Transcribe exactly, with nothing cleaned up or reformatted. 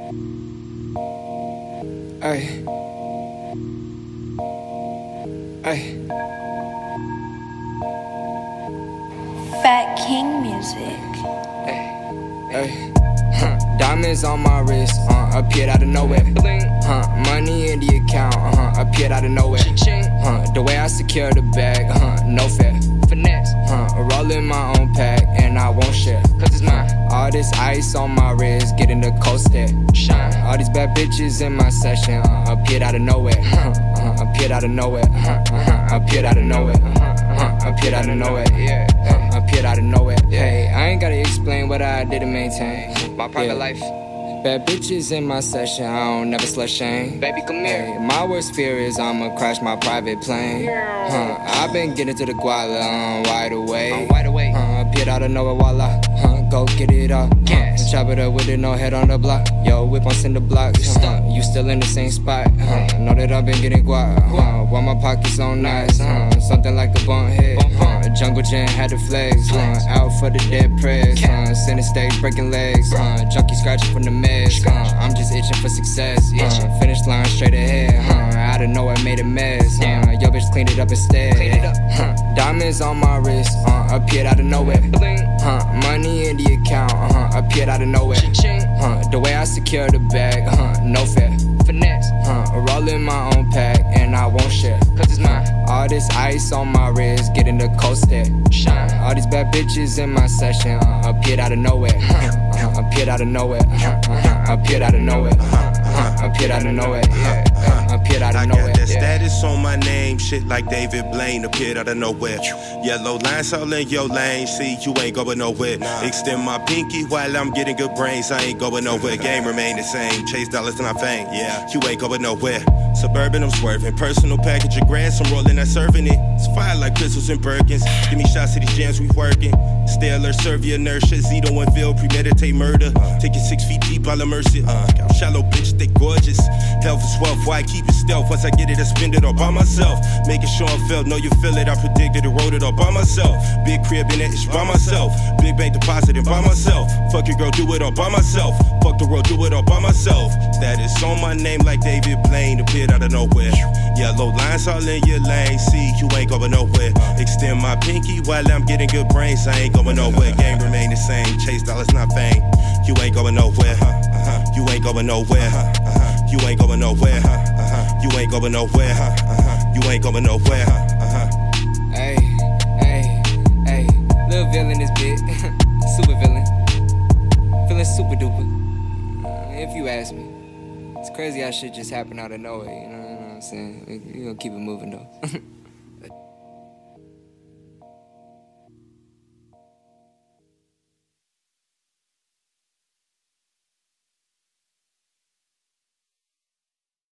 Ay. Ay. FatKingMusic. Ay. Huh. Diamonds on my wrist, uh, appeared out of nowhere. Huh. Money in the account, uh, appeared out of nowhere. Huh. The way I secure the bag, uh, no fair. Finesse, huh. Rolling my own pack, and I won't share, cause it's mine. All this ice on my wrist, getting the coast there. Shine. All these bad bitches in my session, uh, appeared out of nowhere. Uh, uh, appeared out of nowhere. Uh, uh, appeared out of nowhere. Uh, uh, appeared out of nowhere. Yeah. Uh, appeared out of nowhere. Hey, I ain't gotta explain what I did to maintain my private yeah. life. Bad bitches in my session, I don't never slut shame. Baby, come here. Hey, my worst fear is I'ma crash my private plane. Huh, I've been getting to the guala, I'm wide awake. I'm wide awake. Huh, appeared out of nowhere, voila. Huh, go get it up. Huh, chop it up with it, no head on the block. Yo, whip on cinder blocks. Huh, you still in the same spot. Huh, know that I've been getting guap. Huh, while my pockets on nice. Huh, something like a bump head. Huh, jungle gin had the flags. Huh, out for the dead press. Huh, center stage breaking legs. Huh, junkie scratching from the meds. Uh, I'm just itching for success. Uh, finish line straight ahead. Uh, out of nowhere made a mess. Uh, yo bitch cleaned it up instead. Huh, diamonds on my wrist, uh, appeared out of nowhere. Huh, money in the account, uh, appeared out of nowhere. Huh, the way I secure the bag, uh, no fair. Finesse, huh, rolling my own pack, and I won't share, cause it's mine. All this ice on my wrist, getting the coast there. Shine. All these bad bitches in my session, uh, appeared out of nowhere. Uh, appeared out of nowhere. Uh, appeared out of nowhere. Uh, appeared out of nowhere. Yeah. Uh, appeared out of nowhere. I got that yeah. status on my name, shit like David Blaine, appeared out of nowhere. Yellow lines all in your lane, see you ain't going nowhere. Extend my pinky while I'm getting good brains, I ain't going nowhere. Game remain the same, chase dollars and I fame. Yeah, you ain't going nowhere. Suburban, I'm swerving. Personal package of grass, I'm rolling, not serving it. It's fire like pistols and Birkins. Give me shots to these jams, we working. Stay alert, serve your inertia. Zito and Vil, premeditate murder. Take it six feet deep, I'll immerse it. Uh, shallow bitch, they gorgeous. Health is wealth, why keep it stealth? Once I get it, I spend it all by myself. Making sure I'm felt, know you feel it. I predicted it, wrote it all by myself. Big crib in it, it's by myself. Big bank deposit and by myself. Fuck your girl, do it all by myself. Fuck the world, do it all by myself. Status on my name like David Blaine, appeared out of nowhere. Yellow lines all in your lane, see you ain't going nowhere. Extend my pinky while I'm getting good brains, I ain't going nowhere. Game remain the same, chase dollars not fame. You ain't going nowhere. You ain't going nowhere. You ain't going nowhere. You ain't going nowhere. You ain't going nowhere. Hey, hey, hey, Lil Vyl in this bit, super villain, feeling super duper. Uh, if you ask me, it's crazy how shit just happened out of nowhere. You know, you know what I'm saying? We, we gonna keep it moving though.